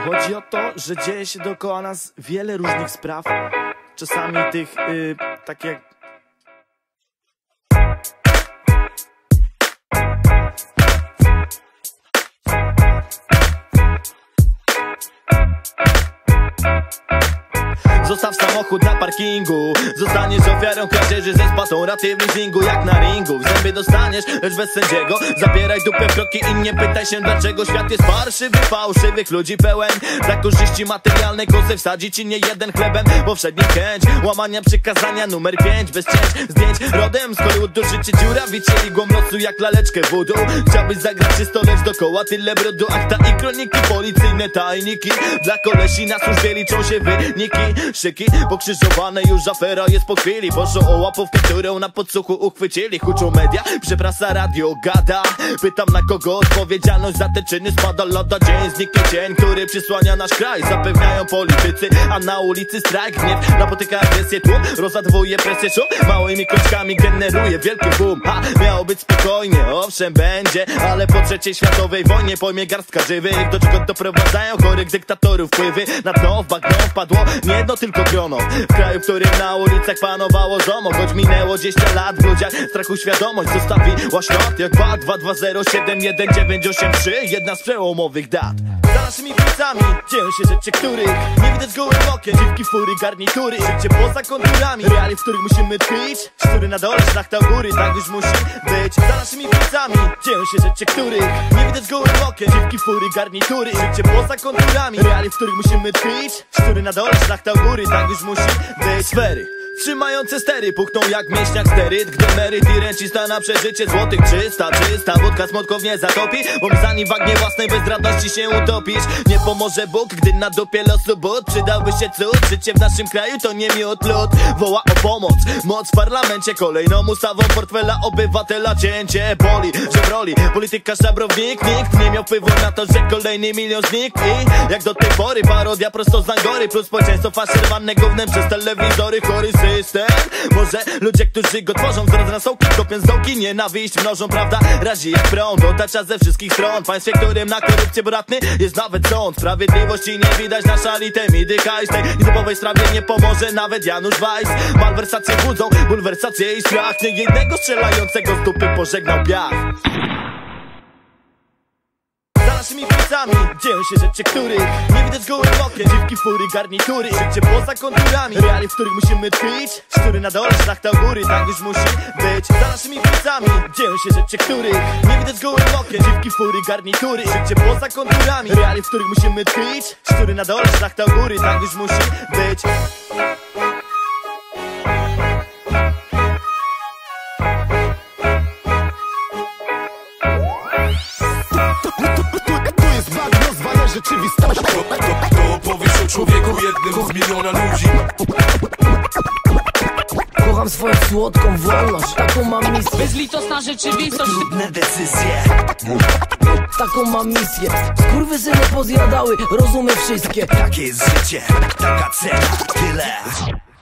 Chodzi o to, że dzieje się dookoła nas wiele różnych spraw. Czasami tych, takie... Zostaw samochód na parkingu, zostaniesz ofiarą kradzieży ze spłatą raty w leasingu. Jak na ringu, w zęby dostaniesz, lecz bez sędziego. Zabieraj dupę w kroki i nie pytaj się dlaczego. Świat jest farszywy, fałszywych ludzi pełen. Dla korzyści materialnej kosy wsadzi ci nie jeden chlebem. Bo wszedł nim chęć łamania przykazania numer 5. Bez cięć zdjęć rodem z Hollywoodu. Życie dziura, wiecie igłą losu jak laleczkę voodoo. Chciałbyś zagrać czysto, lecz dokoła tyle brudu. Akta i kroniki, policyjne tajniki. Dla kolesi na służbie liczą się wyniki. Szyki pokrzyżowane, już afera jest po chwili. Proszą o łapówkę, którą na podsłuchu uchwycili. Huczą media, przeprasa radio gada. Pytam na kogo odpowiedzialność za te czyny spada. Lada dzień, zniknie cień, który przysłania nasz kraj. Zapewniają politycy, a na ulicy strajk. Gniew napotyka agresję, tłum rozładowuje presję. Szum małymi kroczkami generuje wielki boom. Miało być spokojnie, owszem będzie, ale po III światowej wojnie pojmie garstka żywych. Do czego doprowadzają chorych dyktatorów wpływy. Na dno w bagno wpadło nie jedno tylko grono. W kraju, w którym na ulicach panowało ZOMO. Choć minęło 20 lat, w ludziach strachu świadomość zostawiła ślad jak 2-2-2-0-7-1-9-8-3. Jedna z przełomowych dat. Za naszymi plecami dzieją się rzeczy, których nie widać gołym okiem. Dziwki, fury, garnitury, życie poza konturami. Reali, w których musimy tkwić. Szczury na dole, szlachta u góry, tak już musi być. Za naszymi plecami dzieją się rzeczy, których nie widać gołym okiem. Dziwki, fury, garnitury, życie poza konturami. Reali, w których musimy tkwić. Szczury na dole, szlachta u góry, tak już musi być. Sfery trzymające stery puchną jak mięśniak steryt. Gdy emeryt i rencista na przeżycie złotych 300. Wódka smutków nie zatopi, bo mi wagnie własnej bezradności się utopisz. Nie pomoże Bóg, gdy na dupie losu but. Przydałby się cud, życie w naszym kraju to nie miód. Lud woła o pomoc, moc w parlamencie. Kolejną ustawą portfela obywatela cięcie boli, że w roli polityka szabrownik. Nikt nie miał wpływu na to, że kolejny milion znikł. I jak do tej pory parodia prosto z Angory. Plus społeczeństwo faszerowane gównem przez telewizory. Chory system, może ludzie, którzy go tworzą, zaraz na sołki, kopiąc dołki, nienawiść mnożą, prawda? Razi jak prąd, otacza ze wszystkich stron. W państwie, którym na korupcję bratny jest nawet sąd. Sprawiedliwości nie widać na szali temidy hajs. Tej nietypowej sprawie nie pomoże nawet Janusz Weiss. Malwersacje budzą, bulwersacje i strach. Nie jednego strzelającego z dupy pożegnał piach. Za naszymi plecami dzieją się rzeczy, których nie widać gołym okiem. Dziwki, fury, garnitury, życie poza konturami. Reali, w których musimy tkwić. Szczury na dole, szlachta u góry, tak już musi być. Za naszymi plecami dzieją się rzeczy, których nie widać gołym okiem. Dziwki, fury, garnitury, życie poza konturami. Reali, w których musimy tkwić. Szczury na dole, szlachta u góry, tak już musi być. Rzeczywistość. To opowiesz o człowieku jednym z miliona ludzi. Kocham swoją słodką wolność. Taką mam misję. Bezlitosna rzeczywistość. Trudne decyzje. Taką mam misję. Skurwysyny pozjadały rozumy wszystkie. Takie jest życie, taka cena, tyle.